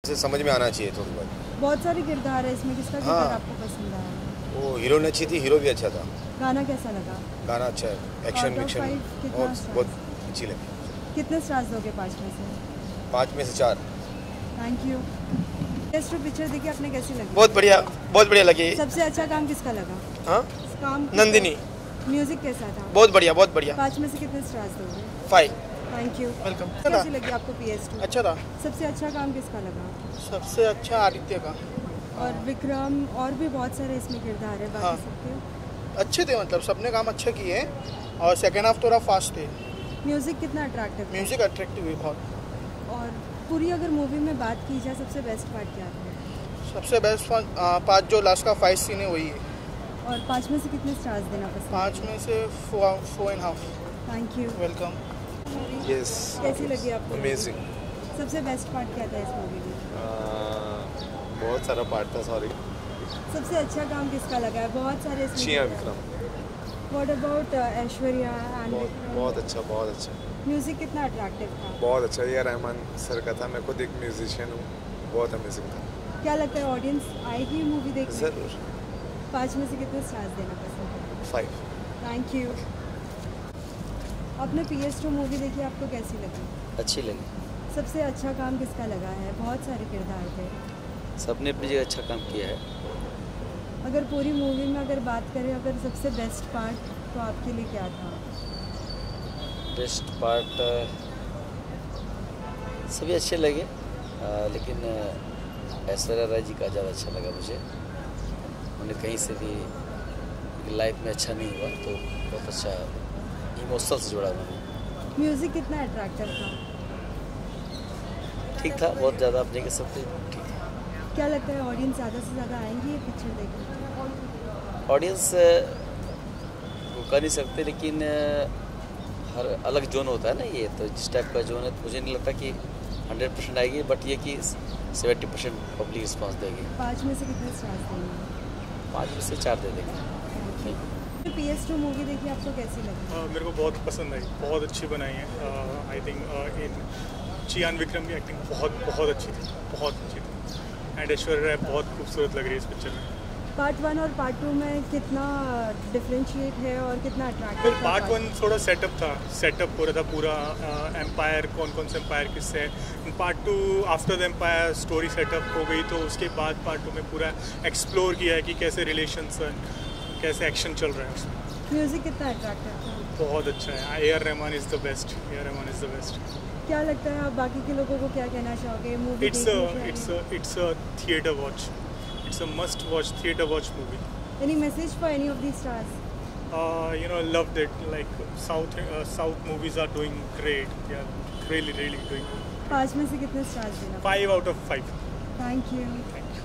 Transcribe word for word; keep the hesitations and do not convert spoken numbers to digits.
से समझ में आना चाहिए थोड़ी बहुत। बहुत सारे किरदार है इसमें, किसका किरदार हाँ। आपको पसंद आया? वो हीरोइन अच्छी थी, हीरो भी अच्छा था। गाना कैसा लगा? गाना अच्छा है, एक्शन Out of विक्शन five कितना बहुत stars? बहुत अच्छी लगी। कितने स्टार्स दोगे पाँच में से? पाँच में से चार। Thank you. टेस्ट पिक्चर देखी आपने, कैसी लगी? बहुत बढ़िया, बहुत बढ़िया लगी। सबसे अच्छा काम किसका लगा? हाँ, काम किसका? नंदिनी। म्यूजिक कैसा था? बहुत बढ़िया, बहुत बढ़िया। पाँच में से कितने स्टार्स दोगे? फाइव। Thank you. वेलकम। कैसी लगी आपको पी एस टू? अच्छा था। सबसे अच्छा काम किसका लगा? सबसे अच्छा आदित्य का। और विक्रम और भी बहुत सारे इसमें किरदार है बाकी हाँ। सबके। अच्छे थे, मतलब सबने काम अच्छे किए और सेकेंड हाफ थोड़ा फास्ट थे। म्यूजिक कितना अट्रैक्टिव? म्यूजिक अट्रैक्टिव है बहुत। और पूरी अगर मूवी में बात की जाए, सबसे बेस्ट पार्ट क्या था? सबसे बेस्ट पाँच जो लास्ट का फाइट सीन है वही है। और पाँच में से कितने स्टार्स देना पसंद? पाँच में से four four and half. Thank you. Welcome. Yes. कैसी लगी आपको? अमेजिंग। सबसे बेस्ट पार्ट क्या था इस मूवी में? बहुत सारा पार्ट था, सॉरी। सबसे अच्छा काम किसका लगा है? बहुत सारे इसमें चिया किरदार हैं। Vikram. What about Aishwarya and बहुत विक्रम? बहुत अच्छा, बहुत अच्छा, म्यूजिक कितना अट्रैक्टिव था? बहुत अच्छा। ये रहमान सर का था, मैं खुद एक म्यूजिशियन हूँ, बहुत अमेजिंग था। क्या लगता है ऑडियंस आएगी मूवी देखने? ज़रूर। पाँच में से कितने स्टार्स देना पसंद है? फाइव। Thank you. आपने पी एस टू मूवी देखी, आपको कैसी लगी? अच्छी लगी। सबसे अच्छा काम किसका लगा है? बहुत सारे किरदार थे। सबने अपनी जगह अच्छा काम किया है। अगर पूरी मूवी में अगर बात करें, अगर सबसे बेस्ट पार्ट तो आपके लिए क्या था? बेस्ट पार्ट सभी अच्छे लगे, आ, लेकिन ऐश्वर्या राय जी का ज़्यादा अच्छा लगा मुझे। उन्हें कहीं से भी लाइफ में अच्छा नहीं हुआ, तो बहुत अच्छा इमोशनल से जुड़ा उन्होंने। म्यूजिक कितना अट्रैक्टिव था? ठीक था, बहुत ज़्यादा आप नहीं कह सकते, ठीक था। क्या लगता है ऑडियंस ज़्यादा से ज़्यादा आएंगी ये पिक्चर देखने? ऑडियंस वो कर नहीं सकते, लेकिन हर अलग जोन होता है ना, ये तो जिस टाइप का जोन है, तो मुझे नहीं लगता कि हंड्रेड परसेंट आएगी, बट ये कि सेवेंटी परसेंट पब्लिक रिस्पॉन्स देगी। पाँच में से कितने स्टार्स देंगे? पाँच में से चार दे देंगे। पी एस टू मूवी देखी, आपको कैसी लगी? uh, मेरे को बहुत पसंद आई, बहुत अच्छी बनाई है। I think in Chiyaan Vikram की एक्टिंग बहुत बहुत अच्छी थी, बहुत अच्छी थी। एंड ऐश्वर्या राय बहुत खूबसूरत लग रही है इस पिक्चर में। पार्ट वन और पार्ट टू में कितना डिफरेंशिएट है और कितना अट्रैक्टिव था? पार्ट वन थोड़ा सेटअप था, सेटअप हो रहा था पूरा, एम्पायर कौन कौन से एम्पायर किससे है। Part two after the empire story setup हो गई, तो उसके बाद पार्ट टू में पूरा एक्सप्लोर किया है कि कैसे रिलेशंस हैं, कैसे एक्शन चल रहा है उसमें। म्यूजिक कितना अट्रैक्टिव था? बहुत अच्छा है। A R Rahman is the best, A R Rahman is the best. क्या लगता है आप बाकी के लोगों को क्या कहना चाहोगे movie? It's it's it's a theatre watch, it's a must watch, theatre watch movie. Any message for any of the stars? Uh, you know, loved it. Like South uh, South movies are doing great. They are really, really doing good. पाँच में से कितने stars देना? Five out of five. Thank you. Thank you.